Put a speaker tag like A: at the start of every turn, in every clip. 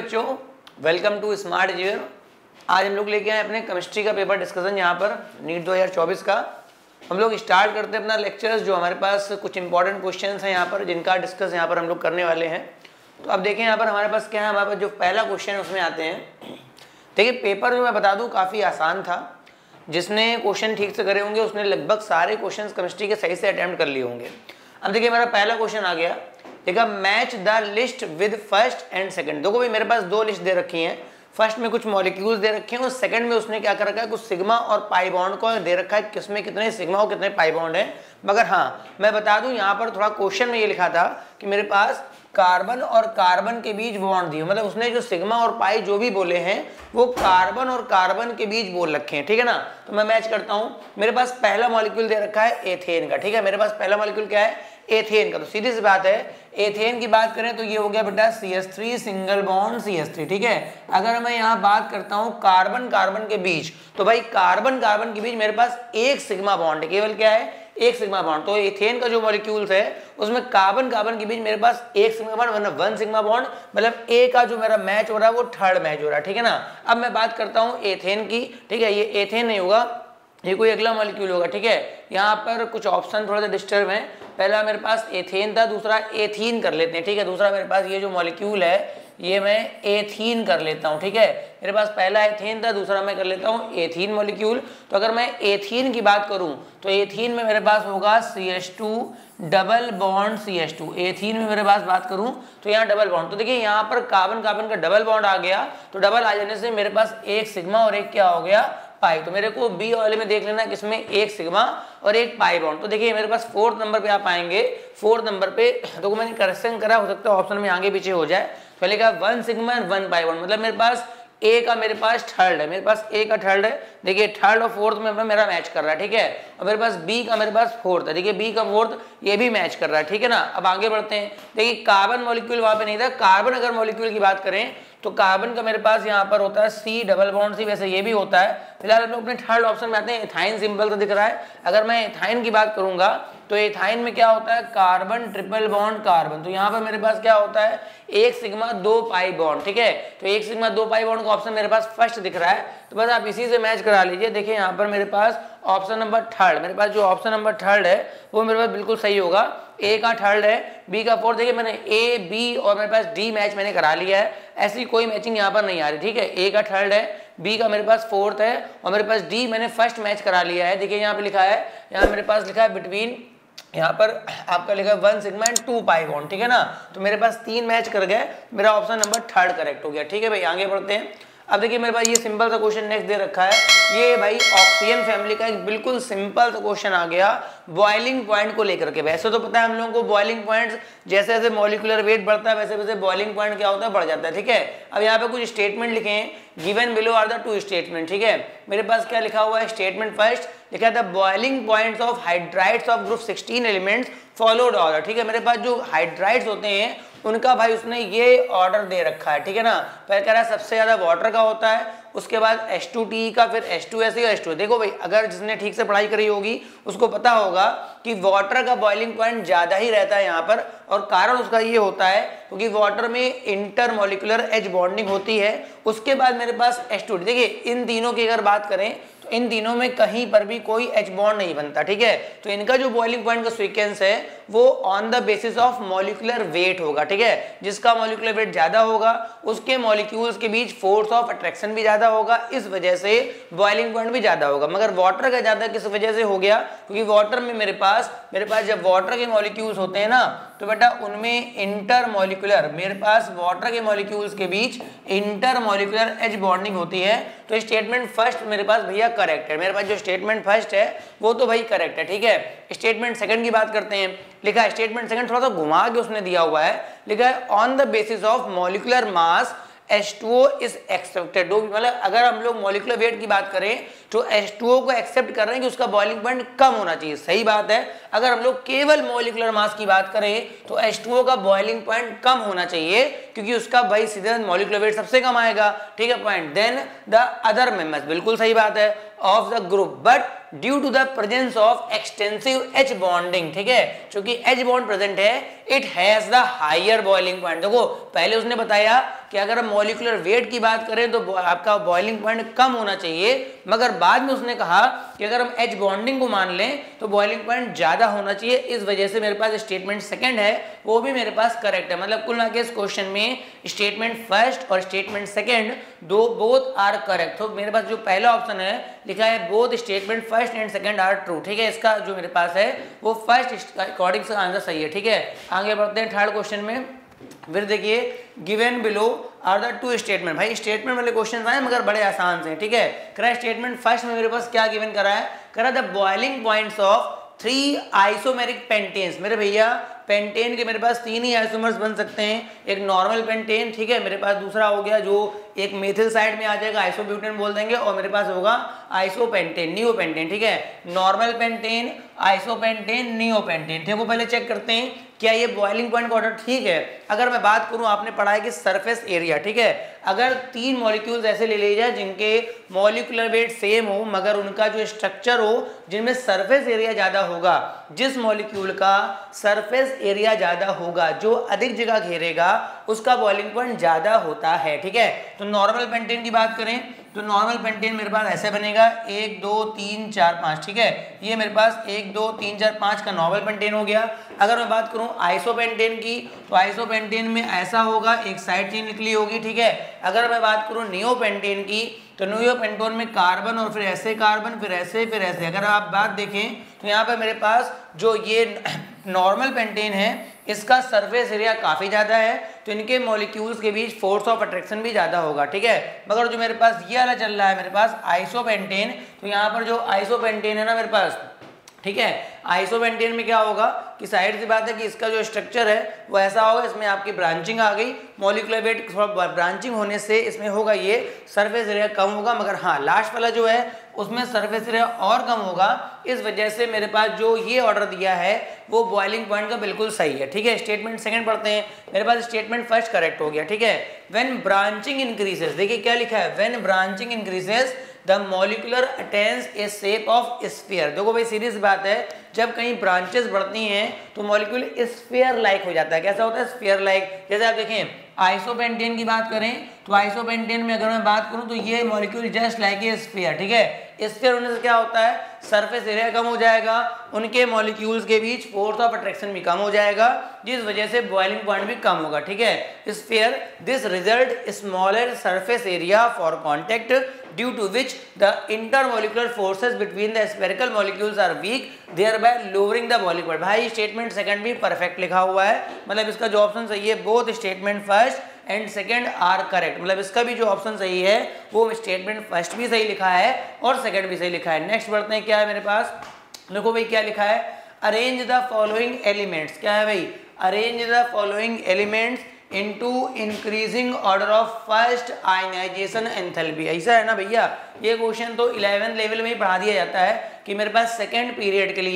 A: बच्चों, welcome to smart जीवन। आज हम लोग लेके आए अपने केमिस्ट्री का पेपर डिस्कशन यहाँ पर नीट 2024 का। हम लोग स्टार्ट करते हैं अपना लेक्चर्स। जो हमारे पास कुछ इंपॉर्टेंट क्वेश्चंस हैं यहाँ पर जिनका डिस्कस यहाँ पर हम लोग करने वाले हैं। तो अब देखें यहाँ पर हमारे पास क्या है। हमारे पास जो पहला क्वेश्चन है उसमें आते हैं। देखिए पेपर जो मैं बता दूँ काफ़ी आसान था। जिसने क्वेश्चन ठीक से करे होंगे उसने लगभग सारे क्वेश्चन केमिस्ट्री के सही से अटेम्प्ट कर लिए होंगे। अब देखिए मेरा पहला क्वेश्चन आ गया। देखा match the list with first and second. देखो भाई मेरे पास दो लिस्ट दे रखी हैं। फर्स्ट में कुछ मॉलिक्यूल्स दे रखे हैं और सेकंड में उसने क्या कर रखा है, कुछ सिग्मा और पाई बॉन्ड को दे रखा है, किसमें कितने सिग्मा और कितने पाई बॉन्ड है। मगर हाँ मैं बता दूं यहाँ पर थोड़ा क्वेश्चन में ये लिखा था कि मेरे पास कार्बन और कार्बन के बीच बॉन्ड दिए, मतलब उसने जो सिग्मा और पाई जो भी बोले हैं वो कार्बन और कार्बन के बीच बोल रखे हैं। ठीक है ना। तो मैं मैच करता हूँ। मेरे पास पहला मॉलिक्यूल दे रखा है एथेन का। ठीक है, मेरे पास पहला मॉलिक्यूल क्या है, एथेन का। तो सीधी सी बात है, एथेन की बात करें तो ये हो गया बेटा CH3 सिंगल बॉन्ड CH3। ठीक है। अगर मैं यहाँ बात करता हूँ कार्बन कार्बन के बीच, तो भाई कार्बन कार्बन के बीच मेरे पास एक सिग्मा बॉन्ड है। केवल क्या है, एक सिग्मा बॉन्ड। तो एथेन का जो मॉलिक्यूल्स है उसमें कार्बन कार्बन के बीच मेरे पास एक सिग्मा बॉन्ड वरना वन सिग्मा बॉन्ड, मतलब ए का जो मेरा मैच हो रहा है वो थर्ड मैच हो रहा है। ठीक है ना। अब मैं बात करता हूँ एथेन की। ठीक है, ये एथेन नहीं होगा, ये कोई अगला मॉलिक्यूल होगा। ठीक है, यहाँ पर कुछ ऑप्शन थोड़ा सा डिस्टर्ब है। पहला मेरे पास एथेन था, दूसरा एथीन कर लेते हैं। ठीक है, दूसरा मेरे पास ये जो मॉलिक्यूल है ये मैं एथीन कर लेता हूँ। ठीक है, मेरे पास पहला एथेन था, दूसरा मैं कर लेता हूँ एथीन मॉलिक्यूल। तो अगर मैं एथीन की बात करूँ तो एथीन में मेरे पास होगा CH2 double bond CH2। Ethene में मेरे पास बात करूँ तो यहाँ डबल बॉन्ड। तो देखिए यहाँ पर कार्बन कार्बन का डबल बॉन्ड आ गया। तो डबल आ जाने से मेरे पास एक सिग्मा और एक क्या हो गया, पाई। तो मेरे को बी वाले में देख लेना किसमें एक सिग्मा और एक पाई बॉन्ड। तो देखिए मेरे पास फोर्थ नंबर पे आप आएंगे। फोर्थ नंबर पे देखो मैंने करेक्शन करा, हो सकता है ऑप्शन में आगे पीछे हो जाए। पहले का one sigma and one pi bond, मतलब मेरे पास ए का मेरे पास थर्ड है, मेरे पास ए का थर्ड है। देखिए थर्ड और फोर्थ में मेरा मैच कर रहा है। ठीक है, और मेरे पास बी का मेरे पास फोर्थ है। देखिए बी का फोर्थ ये भी मैच कर रहा है। ठीक है ना। अब आगे बढ़ते हैं। देखिए कार्बन मॉलिक्यूल वहां पे नहीं था। कार्बन अगर मॉलिक्यूल की बात करें तो कार्बन का मेरे पास यहाँ पर होता है C डबल बॉन्ड C, वैसे ये भी होता है। फिलहाल हम लोग अपने थर्ड ऑप्शन में आते हैं। एथाइन सिंपल तो दिख रहा है। अगर मैं एथाइन की बात करूंगा तो एथाइन में क्या होता है, कार्बन ट्रिपल बॉन्ड कार्बन। तो यहाँ पर मेरे पास क्या होता है, एक सिग्मा दो पाई बॉन्ड। ठीक है, तो एक सिग्मा दो पाई बॉन्ड का ऑप्शन मेरे पास फर्स्ट दिख रहा है। तो बस आप इसी से मैच करा लीजिए। देखिए यहाँ पर मेरे पास ऑप्शन नंबर थर्ड, मेरे पास जो ऑप्शन नंबर थर्ड है वो मेरे पास बिल्कुल सही होगा। ए का थर्ड है, बी का फोर्थ। देखिए मैंने ए बी और मेरे पास डी मैच मैंने करा लिया है। ऐसी कोई मैचिंग यहाँ पर नहीं आ रही। ठीक है, ए का थर्ड है, बी का मेरे पास फोर्थ है और मेरे पास डी मैंने फर्स्ट मैच करा लिया है। देखिए यहाँ पे लिखा है, यहाँ मेरे पास लिखा है बिटवीन, यहाँ पर आपका लिखा है one sigma and two pi bond. ठीक है ना। तो मेरे पास तीन मैच कर गए, मेरा ऑप्शन नंबर थर्ड करेक्ट हो गया। ठीक है भाई, आगे बढ़ते हैं। अब देखिए मेरे पास ये सिंपल सा क्वेश्चन नेक्स्ट दे रखा है। ये भाई ऑक्सीजन फैमिली का एक बिल्कुल सिंपल सा क्वेश्चन आ गया बॉइलिंग पॉइंट को लेकर के। वैसे तो पता है हम लोगों को बॉइलिंग पॉइंट्स जैसे जैसे मॉलिक्यूलर वेट बढ़ता है वैसे वैसे बॉइलिंग पॉइंट क्या होता है, बढ़ जाता है। ठीक है, अब यहाँ पे कुछ स्टेटमेंट लिखे हैं, given below are the two statement. ठीक है, मेरे पास क्या लिखा हुआ है, स्टेटमेंट फर्स्ट लिखा था boiling points of hydrides of group 16 elements followed order. ठीक है, मेरे पास जो हाइड्राइड्स होते हैं उनका भाई उसने ये ऑर्डर दे रखा है। ठीक है ना। पहले कह रहा है सबसे ज्यादा वाटर का होता है, उसके बाद H2T का, फिर H2S और H2। देखो भाई अगर जिसने ठीक से पढ़ाई करी होगी उसको पता होगा कि वाटर का बॉइलिंग पॉइंट ज्यादा ही रहता है यहाँ पर। और कारण उसका ये होता है क्योंकि वाटर में इंटरमॉलिक्यूलर H बॉन्डिंग होती है। उसके बाद मेरे पास H2T। देखिए इन तीनों की अगर बात करें तो इन तीनों में कहीं पर भी कोई H बॉन्ड नहीं बनता। ठीक है, तो इनका जो बॉइलिंग पॉइंट का सीक्वेंस है वो on the basis of molecular weight होगा। ठीक है, जिसका मॉलिक्यूलर वेट ज्यादा होगा उसके मॉलिक्यूल्स के बीच फोर्स ऑफ अट्रैक्शन भी ज्यादा होगा, इस वजह से बॉइलिंग पॉइंट भी ज्यादा होगा। मगर वाटर का ज्यादा किस वजह से हो गया, क्योंकि वाटर में मेरे पास जब वाटर के मॉलिक्यूल्स होते हैं ना तो बेटा उनमें इंटरमॉलिक्यूलर, मेरे पास वाटर के मॉलिक्यूल्स के बीच इंटरमॉलिक्यूलर H बॉन्डिंग होती है। तो स्टेटमेंट फर्स्ट मेरे पास भैया करेक्ट है। मेरे पास जो स्टेटमेंट फर्स्ट है वो तो भाई करेक्ट है। ठीक है, स्टेटमेंट सेकंड की बात करते हैं। लिखा है स्टेटमेंट सेकंड थोड़ा सा घुमा के उसने दिया हुआ है, लिखा है on the basis of molecular mass H2O is expected. मतलब अगर हम लोग मॉलिक्यूलर वेट की बात करें जो H2O को एक्सेप्ट कर रहे हैं कि उसका बॉइलिंग पॉइंट कम होना चाहिए, सही बात है। अगर हम लोग केवल मॉलिक्यूलर मास की बात करें तो H2O का बॉइलिंग पॉइंट कम होना चाहिए, क्योंकि उसका भाई सीधे मॉलिक्यूलर वेट सबसे कम आएगा, ठीक है point. Then the other members, बिल्कुल सही बात है, of the group, but due to the presence of extensive H bonding, ठीक है, क्योंकि H बॉन्ड प्रेजेंट है, it has the higher boiling point. देखो पहले उसने बताया कि अगर हम मॉलिक्यूलर वेट की बात करें तो आपका बॉइलिंग पॉइंट कम होना चाहिए, मगर बाद में उसने कहा कि अगर हम H बॉन्डिंग को मान लें तो बॉइलिंग पॉइंट ज्यादा होना चाहिए। इस वजह से मेरे पास स्टेटमेंट सेकंड है वो भी मेरे पास करेक्ट है। मतलब कुल मिला के इस क्वेश्चन में स्टेटमेंट फर्स्ट और स्टेटमेंट सेकंड दो बोथ आर करेक्ट। तो मेरे पास जो पहला ऑप्शन है लिखा है both statement first and second are true, ठीक है, इसका जो मेरे पास है वो फर्स्ट अकॉर्डिंग से आंसर सही है, ठीक है। आगे बढ़ते हैं थर्ड क्वेश्चन में। फिर देखिए given below are the two statement, भाई स्टेटमेंट वाले क्वेश्चन आए मगर बड़े आसान से, ठीक है। करा स्टेटमेंट फर्स्ट में मेरे पास क्या गिवन करा है, करा the boiling points of 3 isomeric pentanes. मेरे भैया पेंटेन के मेरे पास 3 ही आइसोमर्स बन सकते हैं, एक नॉर्मल पेंटेन, ठीक है, मेरे पास दूसरा हो गया जो एक मेथिल साइड में आ जाएगा आइसोब्यूटेन बोल देंगे, और मेरे पास होगा आइसोपेंटेन नियोपेंटेन, ठीक है। नॉर्मल पेंटेन, आइसोपेंटेन, नियोपेंटेन, ठीक है। पहले चेक करते हैं क्या ये बॉइलिंग पॉइंट का ऑर्डर ठीक है। अगर मैं बात करूं, आपने पढ़ा है कि सरफेस एरिया, ठीक है, अगर 3 मॉलिक्यूल्स ऐसे ले लिए जाए जिनके मॉलिक्यूलर वेट सेम हो मगर उनका जो स्ट्रक्चर हो जिनमें सरफेस एरिया ज्यादा होगा, जिस मॉलिक्यूल का सरफेस एरिया ज्यादा होगा, जो अधिक जगह घेरेगा, उसका बॉइलिंग पॉइंट ज्यादा होता है, ठीक है। तो नॉर्मल पेंटेन की बात करें तो नॉर्मल पेंटेन मेरे पास ऐसे बनेगा 1 2 3 4 5, ठीक है, ये मेरे पास 1 2 3 4 5 का नॉर्मल पेंटेन हो गया। अगर मैं बात करूं आइसोपेंटेन की तो आइसोपेंटेन में ऐसा होगा, एक साइड चेन निकली होगी, ठीक है। अगर मैं बात करूं नियोपेंटेन की तो नियोपेंटेन में कार्बन और फिर ऐसे कार्बन फिर ऐसे फिर ऐसे। अगर आप बात देखें तो यहाँ पर मेरे पास जो ये नॉर्मल पेंटेन है इसका सरफेस एरिया काफ़ी ज़्यादा है, तो इनके मॉलिक्यूल्स के बीच फोर्स ऑफ अट्रैक्शन भी ज़्यादा होगा, ठीक है। मगर जो मेरे पास ये वाला चल रहा है मेरे पास आइसोपेंटेन, तो यहाँ पर जो आइसोपेंटेन है ना मेरे पास, ठीक है, आइसोपेंटेन में क्या होगा कि साइड सी बात है कि इसका जो स्ट्रक्चर है वो ऐसा होगा, इसमें आपकी ब्रांचिंग आ गई, मॉलिक्यूलर वेट थोड़ा ब्रांचिंग होने से इसमें होगा ये सरफेस एरिया कम होगा, मगर हाँ लास्ट वाला जो है उसमें सरफेस एरिया और कम होगा। इस वजह से मेरे पास जो ये ऑर्डर दिया है वो बॉइलिंग पॉइंट का बिल्कुल सही है, ठीक है। स्टेटमेंट सेकंड पढ़ते हैं, मेरे पास स्टेटमेंट फर्स्ट करेक्ट हो गया, ठीक है। व्हेन ब्रांचिंग इंक्रीजेस, देखिए क्या लिखा है, when branching increases the molecular attains a shape of sphere. देखो भाई सीरियस बात है, जब कहीं ब्रांचेस बढ़ती हैं तो मॉलिक्यूल स्फीयर लाइक हो जाता है। कैसा होता है, स्फीयर लाइक। जैसे आप देखें आइसोपेंटेन की बात करें तो आइसोपेंटेन में अगर मैं बात करूं तो ये molecule just like a sphere, ठीक है। स्फीयर होने से क्या होता है, सरफेस एरिया कम हो जाएगा, उनके मॉलिक्यूल्स के बीच फोर्स ऑफ अट्रैक्शन भी कम हो जाएगा, जिस वजह से बॉइलिंग पॉइंट भी कम होगा, ठीक है। Sphere this result smaller surface area for contact due to which the intermolecular forces between the spherical molecules are weak, thereby lowering the boiling point। भाई स्टेटमेंट सेकंड भी परफेक्ट लिखा हुआ है, मतलब इसका जो ऑप्शन सही है both statement first and second are correct, मतलब इसका भी जो ऑप्शन सही है वो स्टेटमेंट फर्स्ट भी सही लिखा है और सेकंड भी सही लिखा है। नेक्स्ट बढ़ते हैं, क्या है मेरे पास, देखो भाई क्या लिखा है, अरेंज द फॉलोइंग एलिमेंट्स। क्या है भाई, arrange the following elements into increasing order of first ionization enthalpy. ऐसा है ना भैया, ये क्वेश्चन तो 11th लेवल में ही पढ़ा दिया जाता है कि मेरे पास सेकंड पीरियड के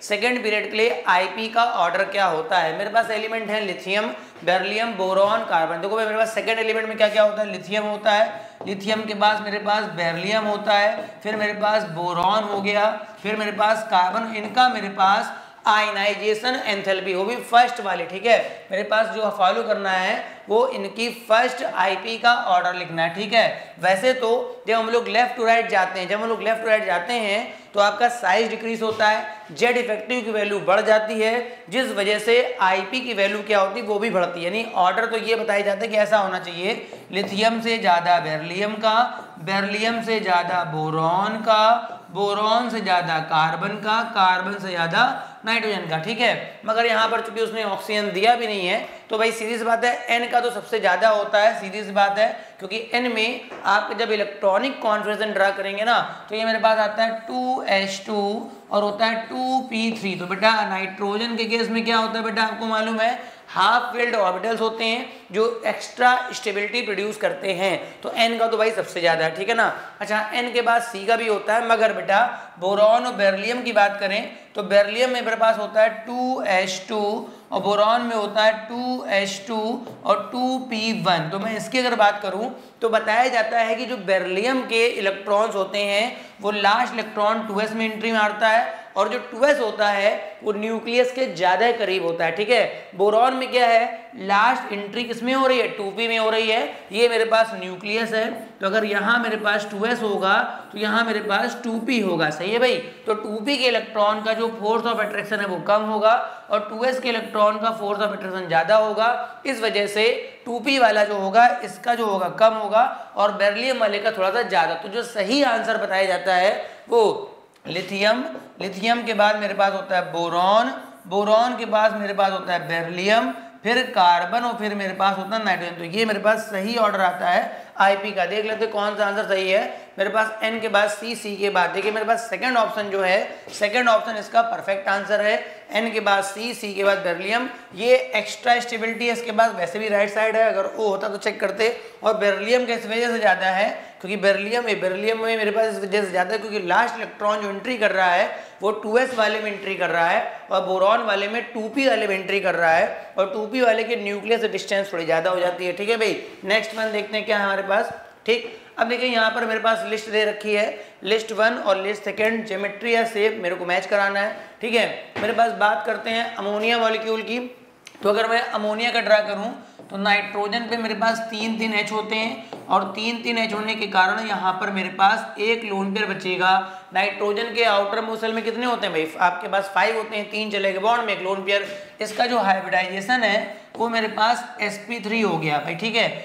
A: लिए आईपी का ऑर्डर क्या होता है। मेरे पास एलिमेंट है लिथियम, बेरिलियम, बोरॉन, कार्बन। देखो भाई मेरे पास सेकंड एलिमेंट में क्या क्या होता है, लिथियम होता है, लिथियम के पास मेरे पास बेरिलियम होता है, फिर मेरे पास बोरॉन हो गया, फिर मेरे पास कार्बन, इनका मेरे पास आयनाइजेशन एंथैल्पी, वो भी फर्स्ट वाले, ठीक है। मेरे पास जो फॉलो करना है वो इनकी फर्स्ट आईपी का ऑर्डर लिखना है, ठीक है। वैसे तो जब हम लोग लेफ्ट टू राइट जाते हैं तो आपका साइज डिक्रीज होता है, जेड इफेक्टिव की वैल्यू बढ़ जाती है, जिस वजह से आईपी की वैल्यू क्या होती है वो भी बढ़ती है। यानी ऑर्डर तो ये बताया जाता है कि ऐसा होना चाहिए, लिथियम से ज्यादा बेरिलियम का, बेरिलियम से ज्यादा बोरॉन का, बोरॉन से ज्यादा कार्बन का, कार्बन से ज्यादा नाइट्रोजन का, ठीक है। मगर यहाँ पर चूंकि उसने ऑक्सीजन दिया भी नहीं है तो भाई सीरीज बात है एन का तो सबसे ज्यादा होता है, सीरीज बात है, क्योंकि एन में आप जब इलेक्ट्रॉनिक कॉन्फिगरेशन ड्रा करेंगे ना तो ये मेरे पास आता है 2H2 और होता है 2P3। तो बेटा नाइट्रोजन के केस में क्या होता है बेटा आपको मालूम है, हाफ फिल्ड ऑर्बिटल्स होते हैं जो एक्स्ट्रा स्टेबिलिटी प्रोड्यूस करते हैं। तो n का तो भाई सबसे ज़्यादा है, ठीक है ना। अच्छा, n के बाद c का भी होता है, मगर बेटा बोरॉन और बेरिलियम की बात करें तो बेरिलियम में मेरे पास होता है 2s2 और बोरॉन में होता है 2s2 और 2p1। तो मैं इसकी अगर बात करूं तो बताया जाता है कि जो बेरिलियम के इलेक्ट्रॉन्स होते हैं वो लास्ट इलेक्ट्रॉन 2s में एंट्री मारता है और जो 2s होता है वो न्यूक्लियस के ज़्यादा करीब होता है, ठीक है। बोरॉन में क्या है, लास्ट एंट्री किसमें हो रही है, 2p में हो रही है। ये मेरे पास न्यूक्लियस है, तो अगर यहाँ मेरे पास 2s होगा तो यहाँ मेरे पास 2p होगा, सही है भाई। तो 2p के इलेक्ट्रॉन का जो फोर्स ऑफ अट्रैक्शन है वो कम होगा और 2s के इलेक्ट्रॉन का फोर्स ऑफ अट्रैक्शन ज़्यादा होगा। इस वजह से 2p वाला जो होगा इसका जो होगा कम होगा और बेरिलियम वाले का थोड़ा सा ज़्यादा। तो जो सही आंसर बताया जाता है वो लिथियम, लिथियम के बाद मेरे पास होता है बोरॉन, बोरॉन के पास मेरे पास होता है बेरिलियम, फिर कार्बन और फिर मेरे पास होता है नाइट्रोजन। तो ये मेरे पास सही ऑर्डर आता है आईपी का। देख लेते कौन सा आंसर सही है। मेरे पास एन के बाद सी के बाद, देखिए मेरे पास सेकंड ऑप्शन जो है, सेकंड ऑप्शन इसका परफेक्ट आंसर है। एन के बाद सी के बाद बेरिलियम, ये एक्स्ट्रा स्टेबिलिटी है इसके पास, वैसे भी राइट साइड है, अगर ओ होता तो चेक करते। और बेरिलियम किस वजह से ज़्यादा है, क्योंकि बेरिलियम में मेरे पास इस वजह से ज़्यादा है क्योंकि लास्ट इलेक्ट्रॉन जो एंट्री कर रहा है वो 2s वाले में एंट्री कर रहा है और बोरॉन वाले में 2p वाले में एंट्री कर रहा है और 2p वाले के न्यूक्लियस से डिस्टेंस थोड़ी ज़्यादा हो जाती है, ठीक है भाई। नेक्स्ट वन देखते हैं क्या है हमारे पास, ठीक। अब देखिए यहाँ पर मेरे पास लिस्ट दे रखी है, लिस्ट 1 और लिस्ट 2 ज्योमेट्री या शेप मेरे को मैच कराना है, ठीक है। मेरे पास बात करते हैं अमोनिया मॉलिक्यूल की। तो अगर मैं अमोनिया का ड्रा करूं तो नाइट्रोजन पे मेरे पास 3 H होते हैं और 3 H होने के कारण यहाँ पर मेरे पास एक लोन पेयर बचेगा। नाइट्रोजन के आउटर मोस्ट में कितने होते हैं भाई, आपके पास 5 होते हैं, 3 चलेंगे बॉन्ड में, एक लोन पेयर। इसका जो हाइब्रिडाइजेशन है वो मेरे पास sp3 हो गया भाई, ठीक है।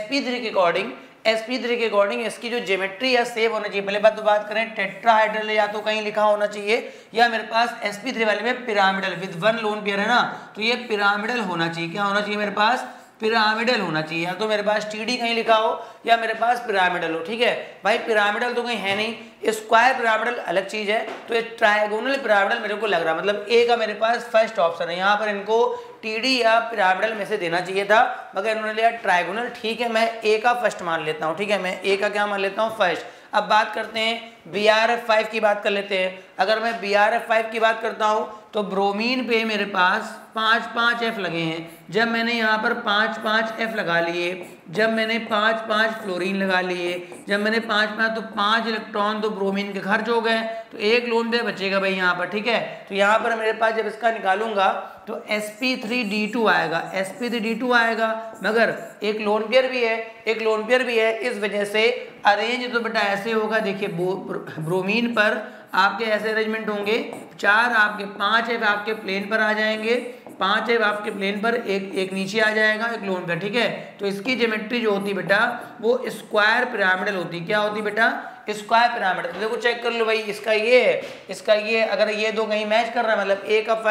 A: sp3 के अकॉर्डिंग इसकी जो ज्योमेट्री या शेप होना चाहिए, पहले बात तो बात करें टेट्राहाइड्रल या तो कहीं लिखा होना चाहिए या मेरे पास sp3 वाले में पिरामिडल विद 1 लोन पेयर है ना, तो ये पिरामिडल होना चाहिए। क्या होना चाहिए मेरे पास, पिरामिडल होना चाहिए, या तो मेरे पास टीडी कहीं लिखा हो या मेरे पास पिरामिडल हो, ठीक है भाई। पिरामिडल तो कहीं है नहीं, स्क्वायर पिरामिडल अलग चीज है। तो ये ट्रायगोनल पिरामिडल मेरे को लग रहा है, मतलब ए का मेरे पास फर्स्ट ऑप्शन है। यहाँ पर इनको टीडी या पिरामिडल में से देना चाहिए था मगर इन्होंने लिया ट्रायगोनल, ठीक है। मैं ए का फर्स्ट मान लेता हूँ, ठीक है, मैं ए का क्या मान लेता हूँ, फर्स्ट। अब बात करते हैं BRF5 की बात कर लेते हैं। अगर मैं BRF5 की बात करता हूँ तो ब्रोमीन पे मेरे पास 5 F लगे हैं। जब मैंने यहाँ पर 5 F लगा लिए, जब मैंने 5 फ्लोरीन लगा लिए, जब मैंने 5 तो 5 इलेक्ट्रॉन तो ब्रोमीन के खर्च हो गए, तो एक लोन पेयर बचेगा भाई यहाँ पर, ठीक है। तो यहाँ पर मेरे पास जब इसका निकालूंगा तो sp3d2 आएगा, sp3d2 आएगा, मगर एक लोन पेयर भी है, एक लोन पेयर भी है। इस वजह से अरेंज तो बेटा ऐसे होगा, देखिए ब्रोमीन पर आपके ऐसे अरेंजमेंट होंगे, 4 आपके 5 F आपके प्लेन पर आ जाएंगे, 5 F आपके प्लेन पर, एक नीचे आ जाएगा, एक लोन पर, ठीक है। तो इसकी ज्योमेट्री जो होती बेटा वो स्क्वायर पिरामिडल होती। क्या होती बेटा, स्क्वायर पिरामिडल। तो देखो चेक कर लो भाई, इसका ये है, इसका ये, अगर ये दो कहीं मैच कर रहा है मतलब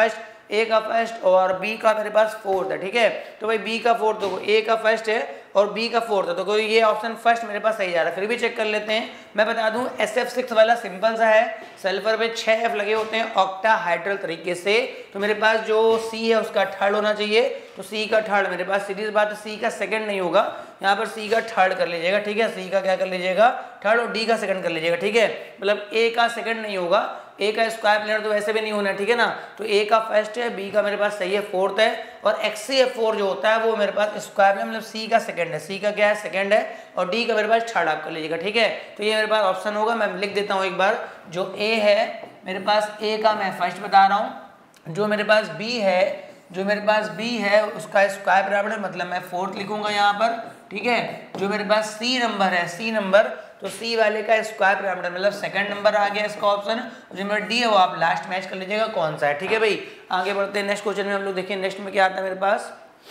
A: ए का फर्स्ट और बी का मेरे पास फोर्थ है, ठीक है। तो भाई बी का फोर्थ, देखो ए का फर्स्ट है और बी का फोर्थ है, तो कोई ये ऑप्शन फर्स्ट मेरे पास सही जा रहा है। फिर भी चेक कर लेते हैं। मैं बता दूं SF6 वाला सिंपल सा है, सल्फर पे 6 F लगे होते हैं ऑक्टाहाइड्रल तरीके से। तो मेरे पास जो C है उसका थर्ड होना चाहिए, तो C का थर्ड मेरे पास, सीधी बात है C का सेकंड नहीं होगा, यहाँ पर C का थर्ड कर लीजिएगा, ठीक है। C का क्या कर लीजिएगा, थर्ड, और D का सेकंड कर लीजिएगा, ठीक है। मतलब A का सेकंड नहीं होगा, ए का स्क्वायर प्लेनर तो वैसे भी नहीं होना, ठीक है ना। तो ए का फर्स्ट है, बी का मेरे पास सही है फोर्थ है, और XCF4 जो होता है वो मेरे पास स्क्वायर प्लेनर, मतलब सी का सेकंड है, सी का क्या है, सेकंड है, और डी का मेरे पास थर्ड आप कर लीजिएगा, ठीक है। तो ये मेरे पास ऑप्शन होगा, मैं लिख देता हूँ एक बार। जो ए है मेरे पास, ए का मैं फर्स्ट बता रहा हूँ, जो मेरे पास बी है, उसका स्क्वायर पिरामिड, मतलब मैं फोर्थ लिखूंगा यहाँ पर, ठीक है। जो मेरे पास सी नंबर है, सी नंबर, तो सी वाले का स्क्वायर पिरामिड मतलब सेकंड नंबर आ गया इसका ऑप्शन। जो मेरा डी है वो आप लास्ट मैच कर लीजिएगा कौन सा है, ठीक है भाई। आगे बढ़ते हैं नेक्स्ट क्वेश्चन में, हम लोग देखिए नेक्स्ट में क्या आता है मेरे पास,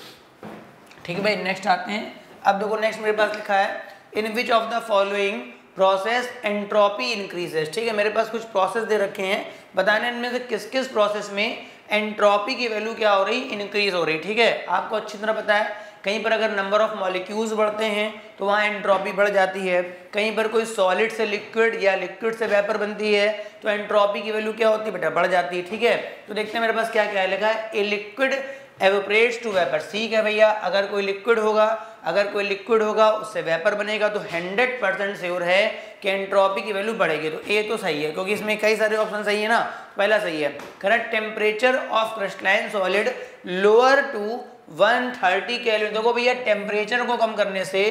A: ठीक है भाई। नेक्स्ट आते हैं, अब देखो नेक्स्ट मेरे पास लिखा है, in which of the following process entropy increases, ठीक है। मेरे पास कुछ प्रोसेस दे रखे हैं, बताने इनमें से किस किस प्रोसेस में एंट्रोपी की वैल्यू क्या हो रही, इंक्रीज हो रही, ठीक है। आपको अच्छी तरह पता है, कहीं पर अगर नंबर ऑफ मॉलिक्यूल्स बढ़ते हैं तो वहाँ एंट्रोपी बढ़ जाती है, कहीं पर कोई सॉलिड से लिक्विड या लिक्विड से वेपर बनती है तो एंट्रोपी की वैल्यू क्या होती है बेटा, बढ़ जाती है, ठीक है। तो देखते हैं मेरे पास क्या क्या है लिखा है, a liquid evaporates to vapour. ठीक है भैया, अगर कोई लिक्विड होगा उससे वेपर बनेगा तो 100% श्योर है कि एंट्रोपी की वैल्यू बढ़ेगी। तो ए तो सही है क्योंकि इसमें कई सारे ऑप्शन सही है ना, पहला सही है। Correct, temperature of crystalline solid lower to 130 kelvin. देखो भैया, टेम्परेचर को कम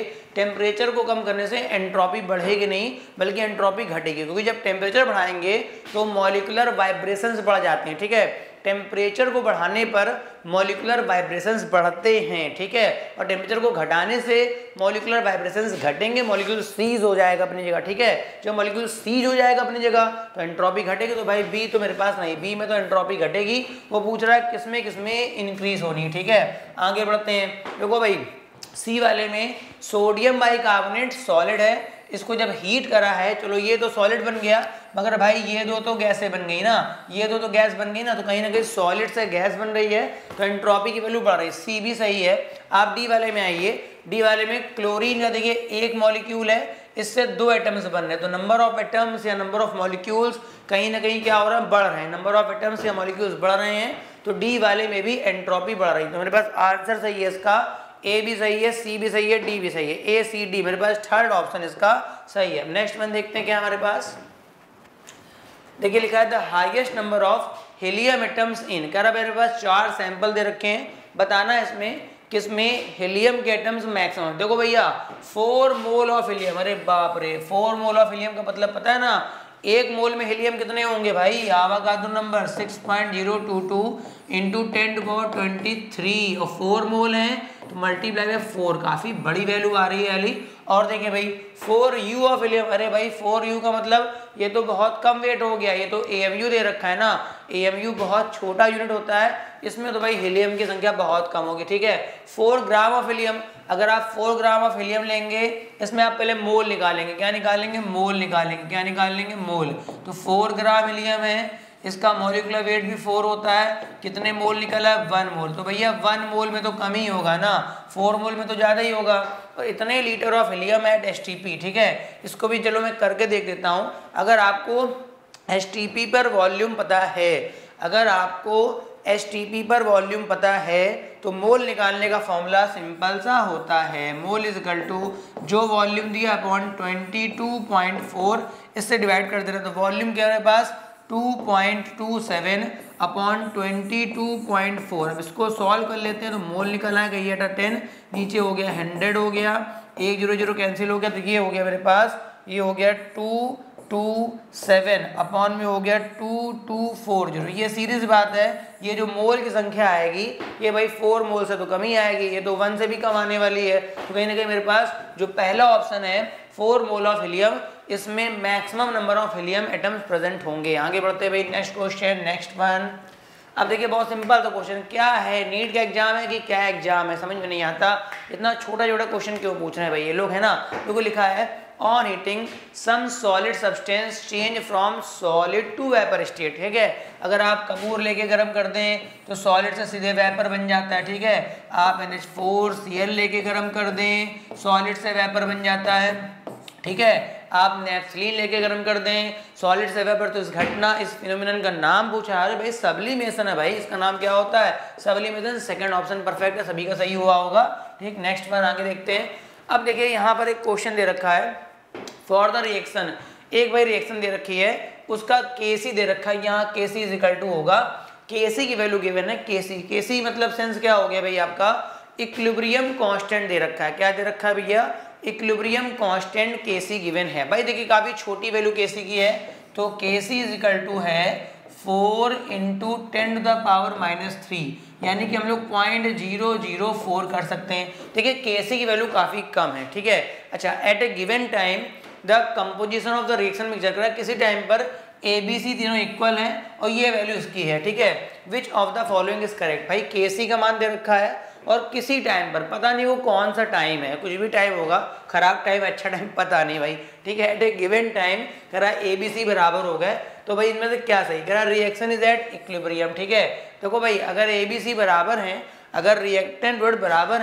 A: करने से एंट्रोपी बढ़ेगी नहीं बल्कि एंट्रोपी घटेगी, क्योंकि जब टेम्परेचर बढ़ाएंगे तो मॉलिक्यूलर वाइब्रेशंस बढ़ जाते हैं। ठीक है, टेम्परेचर को बढ़ाने पर मॉलिक्यूलर वाइब्रेशंस बढ़ते हैं। ठीक है, और टेम्परेचर को घटाने से मॉलिक्यूलर वाइब्रेशंस घटेंगे, मॉलिक्यूल सीज हो जाएगा अपनी जगह। ठीक है, जब मॉलिक्यूल सीज हो जाएगा अपनी जगह तो एंट्रोपी घटेगी। तो भाई बी तो मेरे पास नहीं, बी में तो एंट्रोपी घटेगी। वो पूछ रहा है किसमें इंक्रीज होनी। ठीक है, आगे बढ़ते हैं। देखो भाई, सी वाले में सोडियम बाइकार्बोनेट सॉलिड है, इसको जब हीट करा है, चलो ये तो सॉलिड बन गया, मगर भाई ये दो तो गैसें बन गई ना, ये दो तो गैस बन गई ना, तो कहीं ना कहीं सॉलिड से गैस बन रही है तो एंट्रोपी की वैल्यू बढ़ रही है। सी भी सही है। आप डी वाले में आइए। डी वाले में क्लोरीन का देखिए एक मॉलिक्यूल है, इससे 2 एटम्स बन रहे हैं, तो नंबर ऑफ एटम्स या नंबर ऑफ मॉलिक्यूल्स कहीं ना कहीं क्या हो रहा है, बढ़ रहे हैं। नंबर ऑफ एटम्स या मॉलिक्यूल्स बढ़ रहे हैं तो डी वाले में भी एंट्रोपी बढ़ रही है। तो मेरे पास आंसर सही है इसका, ए भी सही है, सी भी सही है, डी भी सही है। ए सी डी मेरे पास थर्ड ऑप्शन इसका सही है। नेक्स्ट वन देखते हैं क्या हमारे पास। देखिए लिखा है the highest number of helium atoms in. कह रहा मेरे पास 4 सैंपल दे रखे हैं, बताना इसमें किसमें हीलियम के एटम्स मैक्सिमम। देखो भैया 4 मोल ऑफ हीलियम, अरे बाप रे 4 मोल ऑफ हीलियम का मतलब पता है ना, 1 मोल में हीलियम कितने होंगे भाई, आवागाद्रो नंबर 6.022 इंटू 10⁻23 और 4 मोल हैं तो मल्टीप्लाई बाय 4, काफी बड़ी वैल्यू आ रही है अली। और देखिए भाई 4U ऑफ हीलियम, अरे भाई 4U का मतलब ये तो बहुत कम वेट हो गया, ये तो AMU दे रखा है ना, AMU बहुत छोटा यूनिट होता है, इसमें तो भाई हीलियम की संख्या बहुत कम होगी। ठीक है, 4 ग्राम ऑफ हीलियम, अगर आप 4 ग्राम ऑफ हीलियम लेंगे, इसमें आप पहले मोल निकालेंगे, क्या निकालेंगे, मोल निकालेंगे, क्या निकालेंगे, मोल। तो 4 ग्राम हीलियम है, इसका मॉलिक्यूलर वेट भी 4 होता है, कितने मोल निकला है, 1 मोल। तो भैया 1 मोल में तो कम ही होगा ना, 4 मोल में तो ज़्यादा ही होगा। और इतने litres of helium at STP। ठीक है, इसको भी चलो मैं करके देख देता हूँ। अगर आपको STP पर वॉल्यूम पता है, अगर आपको STP पर वॉल्यूम पता है तो मोल निकालने का फॉर्मूला सिंपल सा होता है, मोल इज इक्वल टू जो वॉल्यूम दिया अपॉन 22.4, इससे डिवाइड कर दे रहे, तो वॉल्यूम क्या है मेरे पास 2.27 अपॉन 22.4। अब इसको सॉल्व कर लेते हैं तो मोल निकल आएगा, ये 10 नीचे हो गया 100 हो गया, 1 0 0 कैंसिल हो गया, तो ये हो गया मेरे पास, ये हो गया 227 अपॉन में हो गया 2240। ये सीरीज बात है, ये जो मोल की संख्या आएगी ये भाई 4 मोल से तो कम ही आएगी, ये तो 1 से भी कम आने वाली है। तो कहीं ना कहीं मेरे पास जो पहला ऑप्शन है 4 मोल ऑफ हीलियम, इसमें maximum number of helium atoms present होंगे। आगे बढ़ते हैं भाई, नेक्स्ट क्वेश्चन, नेक्स्ट वन। अब देखिए बहुत सिंपल सा क्वेश्चन, क्या है, नीट का एग्जाम है कि क्या एग्जाम है, समझ में नहीं आता, इतना छोटा छोटा क्वेश्चन क्यों पूछ रहे हैं भाई ये लोग, है ना। देखो लिखा है on heating some solid substance change from solid to vapour state. ठीक है, अगर आप कपूर लेके गर्म कर दें तो सॉलिड से सीधे वेपर बन जाता है। ठीक है, आप NH4Cl लेके गर्म कर दें, सॉलिड से वेपर बन जाता है। ठीक है, आप नेफ्थलीन लेके गर्म कर दें, सॉलिड से वेपर। तो इस घटना, इस फिनोमिनन का नाम पूछा है भाई, सब्लिमेशन है भाई, इसका नाम क्या होता है, सब्लिमेशन। सेकंड ऑप्शन परफेक्ट है, सभी का सही हुआ होगा। ठीक, नेक्स्ट वन आगे देखते हैं। अब देखिए यहाँ पर एक क्वेश्चन दे रखा है, फॉर द रिएक्शन, एक भाई रिएक्शन दे रखी है, उसका Kc दे रखा है, यहाँ Kc इज इक्वल टू होगा, Kc की वैल्यू गिवन है, Kc मतलब सेंस क्या हो गया भाई आपका, इक्विलिब्रियम कांस्टेंट दे रखा है। क्या दे रखा है भैया, इक्विलिब्रियम कांस्टेंट Kc गिवन है भाई। देखिए काफी छोटी वैल्यू Kc की है, तो Kc इज इक्वल टू है 4 × 10⁻³ यानी कि हम लोग 0.004 कर सकते हैं। देखिए Kc की वैल्यू काफी कम है। ठीक है, अच्छा, at a given time the composition of the reaction mixture, कर किसी टाइम पर ABC तीनों इक्वल हैं और ये वैल्यू इसकी है। ठीक है, which of the following is correct. भाई Kc का मान दे रखा है और किसी टाइम पर, पता नहीं वो कौन सा टाइम है, कुछ भी टाइम होगा, खराब टाइम अच्छा टाइम पता नहीं भाई। ठीक है, एट ए गिवन टाइम कह रहा ABC बराबर हो गए, तो भाई इनमें से क्या सही, कह रहा रिएक्शन इज एट इक्विलिब्रियम। ठीक है, देखो भाई अगर ABC बराबर हैं, अगर रिएक्टेंट वर्ड बराबर हैं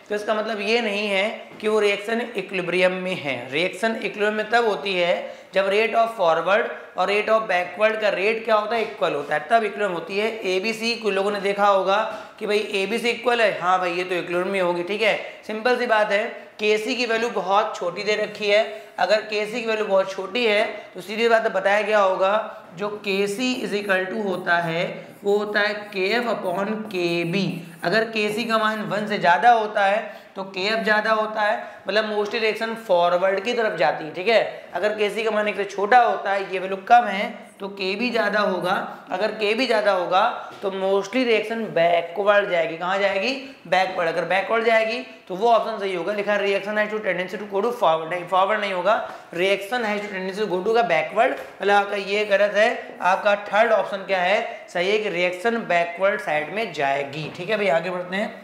A: तो इसका मतलब ये नहीं है कि वो रिएक्शन इक्विलिब्रियम में है। रिएक्शन इक्विलिब्रियम में तब होती है जब रेट ऑफ फॉरवर्ड और रेट ऑफ बैकवर्ड का रेट क्या होता है, इक्वल होता है, तब इक्विलिब्रियम होती है। ABC कुछ लोगों ने देखा होगा कि भाई ABC इक्वल है, हाँ भाई ये तो इक्विलिब्रियम में होगी, ठीक है, सिंपल सी बात है। KC की वैल्यू बहुत छोटी दे रखी है, अगर KC की वैल्यू बहुत छोटी है तो सीधी बात बताया गया होगा जो KC इज इक्वल टू होता है वो होता है KF अपॉन KB। अगर KC का मान 1 से ज़्यादा होता है तो KF ज़्यादा होता है, मतलब मोस्टली रिएक्शन फॉरवर्ड की तरफ जाती है, ठीक है। अगर KC का मान 1 से छोटा होता है, ये वैल्यू कम है तो KB ज़्यादा होगा, अगर KB ज़्यादा होगा तो मोस्टली रिएक्शन बैकवर्ड जाएगी। कहाँ जाएगी, बैकवर्ड। अगर बैकवर्ड जाएगी तो वो ऑप्शन सही होगा, लिखा reaction has to tendency to go to forward, नहीं फॉरवर्ड नहीं होगा, reaction has to tendency to go to का बैकवर्ड, मतलब आपका ये गलत है। आपका थर्ड ऑप्शन क्या है, सही है कि रिएक्शन बैकवर्ड साइड में जाएगी, ठीक है भाई। आगे बढ़ते हैं,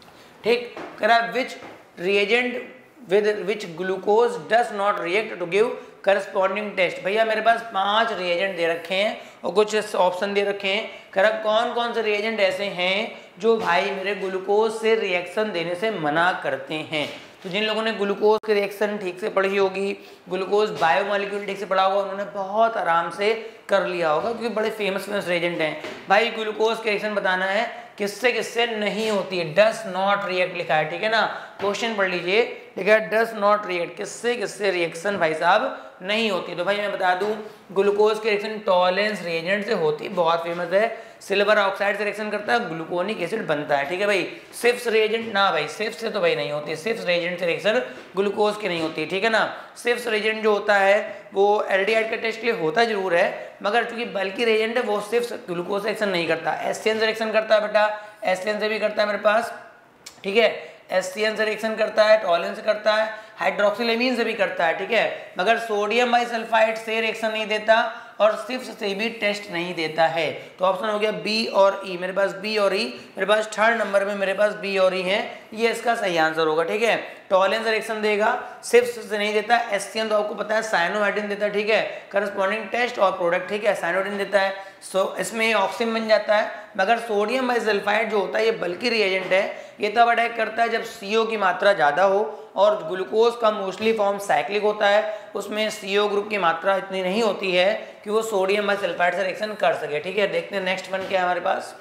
A: ठीक, करा which reagent with which glucose does not react to give corresponding test. भैया मेरे पास 5 रिएजेंट दे रखे हैं और कुछ ऑप्शन दे रखे हैं, करा कौन कौन से रिएजेंट ऐसे हैं जो भाई मेरे ग्लूकोज से रिएक्शन देने से मना करते हैं। तो जिन लोगों ने ग्लूकोज की रिएक्शन ठीक से पढ़ी होगी, ग्लूकोज बायोमॉलिक्यूल ठीक से पढ़ा होगा, उन्होंने बहुत आराम से कर लिया होगा क्योंकि बड़े फेमस रिएजेंट हैं। भाई ग्लूकोज की रिएक्शन बताना है किससे किससे नहीं होती है, डस नॉट रिएक्ट लिखा है, ठीक है ना, क्वेश्चन पढ़ लीजिए, लिखा है डस नॉट रिएक्ट, किससे किससे रिएक्शन भाई साहब नहीं होती। तो भाई मैं बता दूं ग्लूकोज की रिएक्शन टॉलेंस रिएजेंट से होती, बहुत फेमस है, सिल्वर ऑक्साइड से रिएक्शन करता है, ग्लूकोनिक एसिड बनता है, ठीक है भाई। सिफ्स रिएजेंट ना भाई, सिफ्स से तो भाई नहीं होती, सिफ्स रिएजेंट से रिएक्शन ग्लूकोज की नहीं होती, ठीक है ना। सिफ्स रिएजेंट जो होता है वो एल्डिहाइड का टेस्ट के लिए होता जरूर है, मगर चूंकि बल्कि रिएजेंट है वो सिर्फ ग्लूकोज से रिएक्शन नहीं करता, एससीएन से रिएक्शन करता है बेटा, एससीएन से भी करता है मेरे पास, ठीक है, एससीएन से रिएक्शन करता है, टॉलेंस से करता है, हाइड्रोक्सिलेमीन से भी करता है, ठीक है, मगर सोडियम बाइसल्फाइड से रिएक्शन नहीं देता और सिर्फ से भी टेस्ट नहीं देता है। तो ऑप्शन हो गया बी और ई, मेरे पास बी और ई, मेरे पास थर्ड नंबर में मेरे पास बी और ई है, ये इसका सही आंसर होगा, ठीक है। टॉलेंस रिएक्शन देगा, सिर्फ से नहीं देता, एससीएन तो आपको पता है साइनोहाइड्रिन देता है, ठीक है, करस्पॉन्डिंग टेस्ट और प्रोडक्ट, ठीक है, साइनोहाइड्रिन देता है, सो इसमें ऑक्सीजन बन जाता है। मगर सोडियम बाइसल्फाइड जो होता है ये बल्कि रिएजेंट है, ये तब अटैक करता है जब CO की मात्रा ज़्यादा हो, और ग्लूकोज का मोस्टली फॉर्म साइक्लिक होता है, उसमें CO ग्रुप की मात्रा इतनी नहीं होती है कि वो सोडियम बाइसल्फाइड से रिएक्शन कर सके, ठीक है। देखते हैं नेक्स्ट वन क्या है हमारे पास।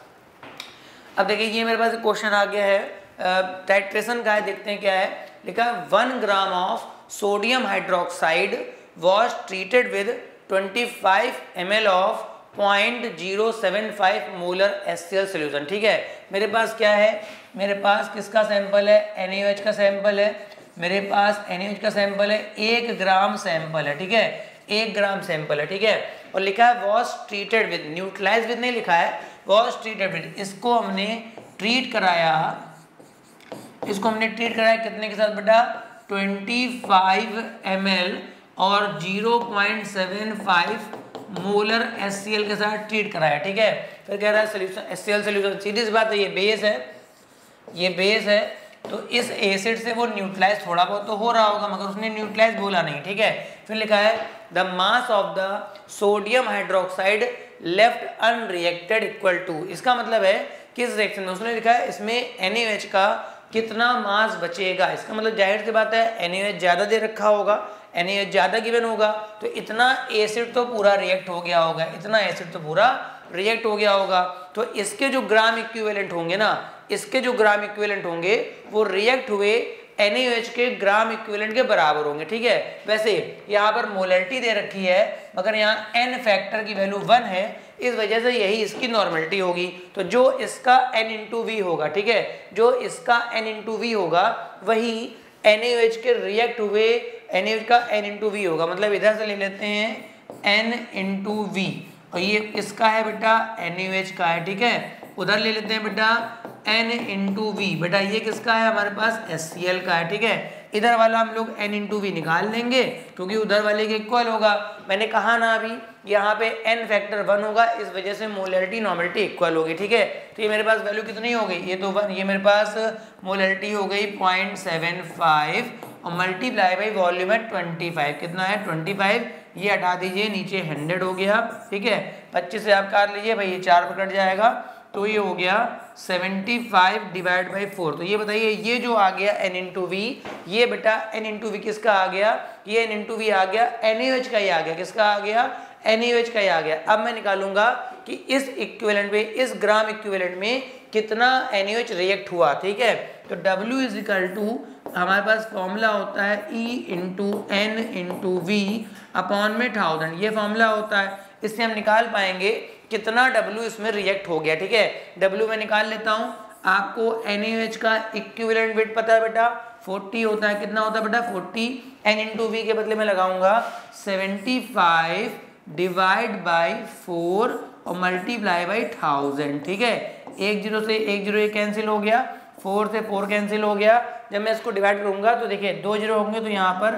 A: अब देखिए ये मेरे पास क्वेश्चन आ गया है, टाइट्रेशन का है, देखते हैं क्या है, लिखा है 1 gram of sodium hydroxide was treated with 25 ml of 0.075 molar HCl solution, ठीक है। मेरे पास क्या है, मेरे पास किसका सैंपल है, NaOH का सैंपल है, मेरे पास NaOH का सैंपल है, 1 ग्राम सैंपल है, ठीक है, 1 ग्राम सैंपल है, ठीक है, और लिखा है was treated with, neutralise with नहीं लिखा है, वॉज ट्रीटेड विद, इसको हमने ट्रीट कराया, इसको हमने ट्रीट कराया कितने के साथ बेटा, 25 ml और 0.75 मोलर HCl के साथ ट्रीट कराया, ठीक है। फिर कह रहा है सोल्यूशन HCl सोल्यूशन, सीधी सी बात है, ये बेस है, ये बेस है, तो इस एसिड से वो न्यूट्रलाइज थोड़ा बहुत तो हो रहा होगा, मगर उसने न्यूट्रलाइज बोला नहीं, ठीक है। फिर लिखा है the mass of the sodium hydroxide left unreacted equal to, इसका मतलब है किस रिएक्शन में, उसने लिखा है इसमें NaOH का कितना मास बचेगा, इसका मतलब जाहिर सी बात है NaOH ज़्यादा दे रखा होगा, NaOH ज़्यादा गिवन होगा, तो इतना एसिड तो पूरा रिएक्ट हो गया होगा, इतना एसिड तो पूरा रिएक्ट हो गया होगा, तो इसके जो ग्राम इक्विवेलेंट होंगे ना, इसके जो ग्राम इक्विवेलेंट होंगे वो रिएक्ट हुए NaOH के ग्राम इक्विवेलेंट के बराबर होंगे, ठीक है। वैसे यहाँ पर मोलरिटी दे रखी है, मगर यहाँ N फैक्टर की वैल्यू 1 है, इस वजह से यही इसकी नॉर्मलिटी होगी, तो जो इसका N into V होगा, ठीक है, जो इसका N into V होगा वही NaOH के रिएक्ट हुए NaOH का N into V होगा, मतलब इधर से ले लेते हैं N into V, और ये इसका है बेटा NaOH का है, ठीक है, उधर ले लेते हैं बेटा N into V, बेटा ये किसका है हमारे पास HCl का है, ठीक है। इधर वाला हम लोग N into V निकाल लेंगे क्योंकि उधर वाले के इक्वल होगा, मैंने कहा ना अभी यहाँ पे N फैक्टर 1 होगा, इस वजह से मोलरिटी नॉर्मलिटी इक्वल होगी, ठीक है। तो ये मेरे पास वैल्यू कितनी हो गई, ये तो 1, ये मेरे पास मोलरिटी हो गई 0.75 और मल्टीप्लाई बाई वॉल्यूम है 25, कितना है 25, ये हटा दीजिए, नीचे 100 हो गया, ठीक है, 25 से आप काट लीजिए भाई, ये 4 पर कट जाएगा, तो ये हो गया 75 डिवाइड बाई 4। तो ये बताइए ये जो आ गया n इंटू वी, ये बेटा n इंटू वी किसका आ गया, ये n इंटू वी आ गया NaOH का ही आ गया, किसका आ गया NaOH का ही आ गया। अब मैं निकालूंगा कि इस इक्विवेलेंट में, इस ग्राम इक्विवेलेंट में कितना NaOH रिएक्ट हुआ, ठीक है। तो W इज इक्वल टू हमारे पास फॉर्मूला होता है E into N into V upon में 1000, ये फॉर्मूला होता है। इससे हम निकाल पाएंगे कितना W इसमें रिएक्ट हो गया, ठीक है। W में निकाल लेता हूँ। आपको NaOH का इक्विवेलेंट वेट पता है बेटा 40 होता है, कितना होता है बेटा 40। n इंटू वी के बदले में लगाऊंगा 75 डिवाइड बाई 4 और मल्टीप्लाई बाई 1000, ठीक है। 1 0 से 1 0 ये कैंसिल हो गया, 4 से 4 कैंसिल हो गया। जब मैं इसको डिवाइड करूंगा तो देखिए 2 0 होंगे तो यहाँ पर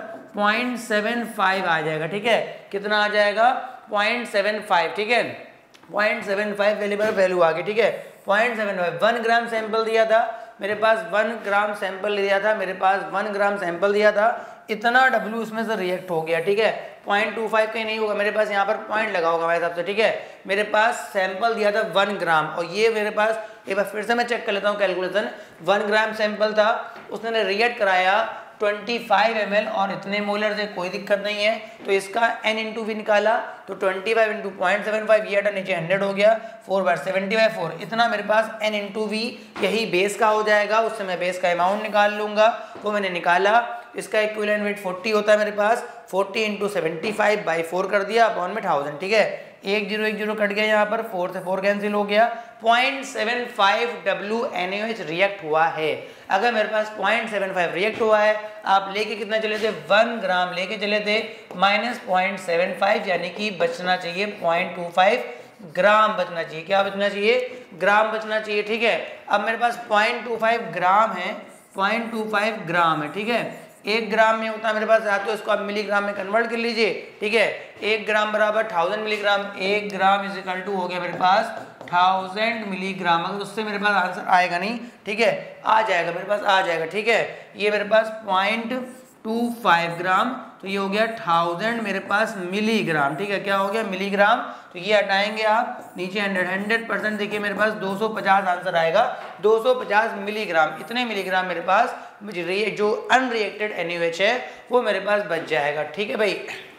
A: 0.75 आ जाएगा, ठीक है। कितना आ जाएगा 0.75, ठीक है। 0.75 वैल्यू आ गई, ठीक है। 0.75 1 ग्राम सैंपल दिया था मेरे पास, 1 ग्राम सैंपल दिया था मेरे पास, 1 ग्राम सैंपल दिया था, इतना W इसमें से रिएक्ट हो गया, ठीक है। 0.25 कहीं नहीं होगा मेरे पास, यहाँ पर पॉइंट लगा होगा मेरे हिसाब से, ठीक है। मेरे पास सैंपल दिया था 1 ग्राम और ये मेरे पास, एक बार फिर से मैं चेक कर लेता हूँ कैलकुलेशन। 1 ग्राम सैंपल था, उसने रिएक्ट कराया 25 ml और इतने मोलर से, कोई दिक्कत नहीं है। तो इसका n इंटू वी निकाला तो 25 इंटू 0.75, ये नीचे 100 हो गया, 4 बार 70/4, इतना मेरे पास n इंटू वी, यही बेस का हो जाएगा। उससे मैं बेस का अमाउंट निकाल लूंगा, वो मैंने निकाला। इसका इक्विवेलेंट वेट 40 होता है मेरे पास, 40 इंटू 75/4 कर दिया अपॉन में 1000, ठीक है। 1 0 1 0 कट गया, यहाँ पर 4 से 4 कैंसिल हो गया। 0.75 W NaOH रिएक्ट हुआ है। अगर मेरे पास 0.75 रिएक्ट हुआ है, आप लेके कितना चले थे 1 ग्राम लेके चले थे, माइनस 0.75 यानी कि बचना चाहिए 0.25 ग्राम बचना चाहिए। क्या बचना चाहिए, ग्राम बचना चाहिए, ठीक है। अब मेरे पास 0.25 ग्राम है, 0.25 ग्राम है, ठीक है। 1 ग्राम में होता है मेरे पास, या तो इसको आप मिलीग्राम में कन्वर्ट कर लीजिए, ठीक है। 1 ग्राम बराबर 1000 milligram, 1 gram is equal to हो गया मेरे पास 1000 मिलीग्राम। अगर उससे मेरे पास आंसर आएगा नहीं, ठीक है, आ जाएगा मेरे पास, आ जाएगा, ठीक है। ये मेरे पास 0.25 ग्राम, तो ये हो गया 1000 मेरे पास मिलीग्राम, ठीक है। क्या हो गया मिलीग्राम, तो ये हटाएंगे आप नीचे 100% देखिए मेरे पास 250 आंसर आएगा, 250 मिलीग्राम। इतने मिलीग्राम मेरे पास जो अनरिएक्टेड NaOH है वो मेरे पास बच जाएगा, ठीक है भाई।